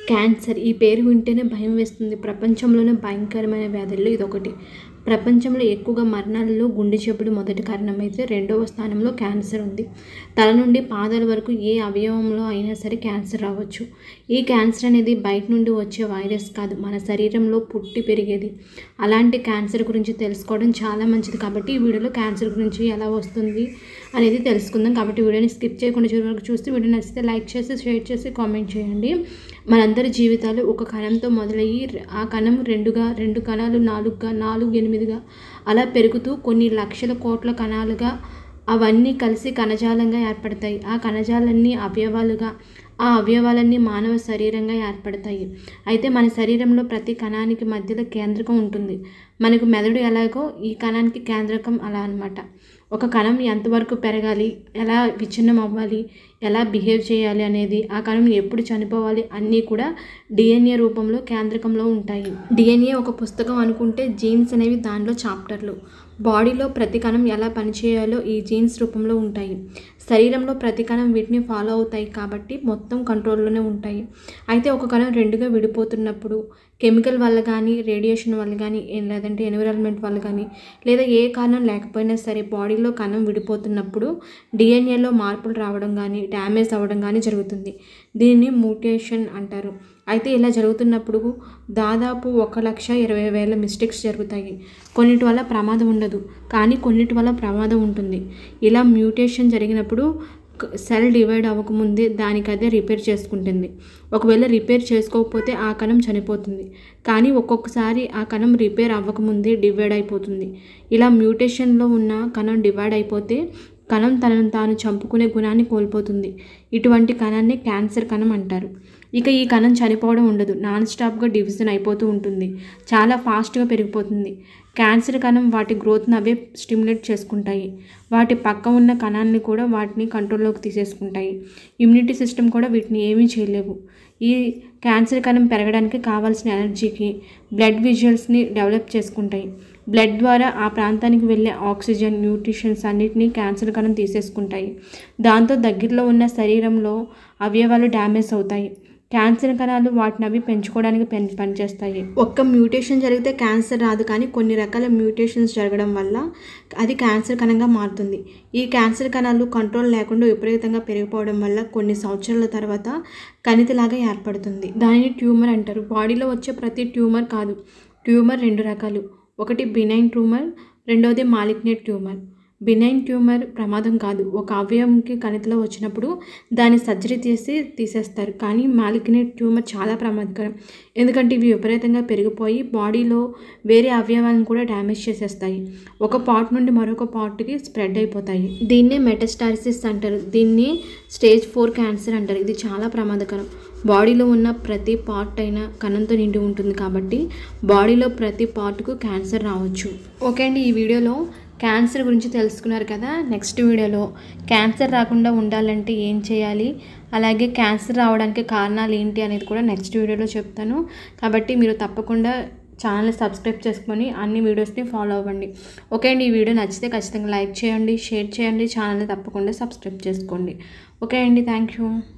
Cancer ఈ పేరు వింటేనే భయం వేస్తుంది. ప్రపంచంలోనే భయంకరమైన వ్యాధుల్లో ఇదొకటి. ప్రపంచంలో ఎక్కువగా మరణాలలో గుండె జబ్బులు మొదటి కారణమైతే రెండవ స్థానంలో క్యాన్సర్ ఉంది. తల నుండి పాదాల వరకు ఏ అవయవంలో అయినా సరే క్యాన్సర్ రావచ్చు. ఈ క్యాన్సర్ అనేది బయట నుండి వచ్చే వైరస్ కాదు, మన శరీరంలో పుట్టి పెరిగేది. అలాంటి క్యాన్సర్ గురించి తెలుసుకోవడం చాలా మంచిది. కాబట్టి ఈ వీడియోలో క్యాన్సర్ గురించి ఎలా వస్తుంది అనేది తెలుసుకుందాం. కాబట్టి వీడియోని స్కిప్ చేయకుండా చివరి వరకు చూస్తే వీడియో నచ్చితే లైక్ చేసి, షేర్ చేసి, కామెంట్ చేయండి. మనందరి జీవితాలు ఒక కణంతో మొదలయ్యి ఆ కణం రెండు కణాలు 4గా 4 8గా అలా పెరుగుతూ కొన్ని లక్షల కోట్ల కణాలుగా అవన్నీ కలిసి కణజాలంగా ఏర్పడతాయి. ఆ కణజాలన్నీ అవయవాలుగా, ఆ అవయవాలన్నీ మానవ శరీరంగా ఏర్పడతాయి. అయితే మన శరీరంలో ప్రతి కణానికి మధ్యలో కేంద్రకం ఉంటుంది. మనకు మెదడు ఎలాగో ఈ కణానికి కేంద్రకం అలా అన్నమాట. ఒక కణం ఎంతవరకు పెరగాలి, ఎలా విచ్ఛిన్నం అవ్వాలి, ఎలా బిహేవ్ చేయాలి అనేది, ఆ కణం ఎప్పుడు చనిపోవాలి అన్నీ కూడా డిఎన్ఏ రూపంలో కేంద్రకంలో ఉంటాయి. డిఎన్ఏ ఒక పుస్తకం అనుకుంటే జీన్స్ అనేవి దానిలో చాప్టర్లు. బాడీలో ప్రతి కణం ఎలా పనిచేయాలో ఈ జీన్స్ రూపంలో ఉంటాయి. శరీరంలో ప్రతి కణం వీటిని ఫాలో అవుతాయి కాబట్టి మొత్తం కంట్రోల్లోనే ఉంటాయి. అయితే ఒక కణం రెండుగా విడిపోతున్నప్పుడు కెమికల్ వల్ల కానీ, రేడియేషన్ వల్ల కానీ, లేదంటే ఎన్విరాన్మెంట్ వల్ల కానీ, లేదా ఏ కారణం లేకపోయినా సరే బాడీలో కణం విడిపోతున్నప్పుడు డిఎన్ఏలో మార్పులు రావడం కానీ, డ్యామేజ్ అవ్వడం కానీ జరుగుతుంది. దీనిని మ్యూటేషన్ అంటారు. అయితే ఇలా జరుగుతున్నప్పుడు దాదాపు 1,20,000 మిస్టేక్స్ జరుగుతాయి. కొన్నిటి వల్ల ప్రమాదం ఉండదు, కానీ కొన్నిటి వల్ల ప్రమాదం ఉంటుంది. ఇలా మ్యూటేషన్ జరిగినప్పుడు సెల్ డివైడ్ అవ్వకముందే దానికదే రిపేర్ చేసుకుంటుంది. ఒకవేళ రిపేర్ చేసుకోకపోతే ఆ కణం చనిపోతుంది. కానీ ఒక్కొక్కసారి ఆ కణం రిపేర్ అవ్వకముందే డివైడ్ అయిపోతుంది. ఇలా మ్యూటేషన్లో ఉన్న కణం డివైడ్ అయిపోతే కణం తనను తాను చంపుకునే గుణాన్ని కోల్పోతుంది. ఇటువంటి కణాన్ని క్యాన్సర్ కణం అంటారు. ఇక ఈ కణం చనిపోవడం ఉండదు, నాన్ స్టాప్గా డివిజన్ అయిపోతూ ఉంటుంది, చాలా ఫాస్ట్గా పెరిగిపోతుంది. క్యాన్సర్ కణం వాటి గ్రోత్ని అవే స్టిమ్యులేట్ చేసుకుంటాయి. వాటి పక్క ఉన్న కణాన్ని కూడా వాటిని కంట్రోల్లోకి తీసేసుకుంటాయి. ఇమ్యూనిటీ సిస్టమ్ కూడా వీటిని ఏమీ చేయలేవు. ఈ క్యాన్సర్ కణం పెరగడానికి కావాల్సిన ఎనర్జీకి బ్లడ్ విజువల్స్ని డెవలప్ చేసుకుంటాయి. బ్లడ్ ద్వారా ఆ ప్రాంతానికి వెళ్ళే ఆక్సిజన్, న్యూట్రిషన్స్ అన్నిటినీ క్యాన్సర్ కణం తీసేసుకుంటాయి. దాంతో దగ్గరలో ఉన్న శరీరంలో అవయవాలు డ్యామేజ్ అవుతాయి. క్యాన్సర్ కణాలు వాటిని అవి పెంచుకోవడానికి పనిచేస్తాయి. ఒక్క మ్యూటేషన్ జరిగితే క్యాన్సర్ రాదు, కానీ కొన్ని రకాల మ్యూటేషన్స్ జరగడం వల్ల అది క్యాన్సర్ కణంగా మారుతుంది. ఈ క్యాన్సర్ కణాలు కంట్రోల్ లేకుండా విపరీతంగా పెరిగిపోవడం వల్ల కొన్ని సంవత్సరాల తర్వాత కణితిలాగా ఏర్పడుతుంది. దానిని ట్యూమర్ అంటారు. బాడీలో వచ్చే ప్రతి ట్యూమర్ కాదు. ట్యూమర్ 2 రకాలు. ఒకటి బినైన్ ట్యూమర్, రెండవది మాలిగ్నెంట్ ట్యూమర్. బినైన్ ట్యూమర్ ప్రమాదం కాదు. ఒక అవయవంకి కణితిలో వచ్చినప్పుడు దాన్ని సర్జరీ చేసి తీసేస్తారు. కానీ మాలిగ్నెంట్ ట్యూమర్ చాలా ప్రమాదకరం. ఎందుకంటే ఇవి విపరీతంగా పెరిగిపోయి బాడీలో వేరే అవయవాలను కూడా డ్యామేజ్ చేసేస్తాయి. ఒక పార్ట్ నుండి మరొక పార్ట్కి స్ప్రెడ్ అయిపోతాయి. దీన్నే మెటాస్టాసిస్ అంటారు. దీన్ని స్టేజ్ 4 క్యాన్సర్ అంటారు. ఇది చాలా ప్రమాదకరం. బాడీలో ఉన్న ప్రతి పార్ట్ అయినా కణంతో నిండి ఉంటుంది కాబట్టి బాడీలో ప్రతి పార్ట్కు క్యాన్సర్ రావచ్చు. ఓకే అండి, ఈ వీడియోలో క్యాన్సర్ గురించి తెలుసుకున్నారు కదా. నెక్స్ట్ వీడియోలో క్యాన్సర్ రాకుండా ఉండాలంటే ఏం చేయాలి, అలాగే క్యాన్సర్ రావడానికి కారణాలు ఏంటి అనేది కూడా నెక్స్ట్ వీడియోలో చెప్తాను. కాబట్టి మీరు తప్పకుండా ఛానల్ని సబ్స్క్రైబ్ చేసుకొని అన్ని వీడియోస్ని ఫాలో అవ్వండి. ఓకే అండి, ఈ వీడియో నచ్చితే ఖచ్చితంగా లైక్ చేయండి, షేర్ చేయండి, ఛానల్ని తప్పకుండా సబ్స్క్రైబ్ చేసుకోండి. ఓకే అండి, థ్యాంక్ యూ.